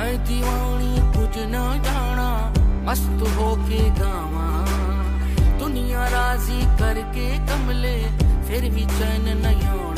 मैं दीवानी कुछ न जाना, मस्त होके गावा, दुनिया राजी करके कमले, फिर भी चैन नहीं आना।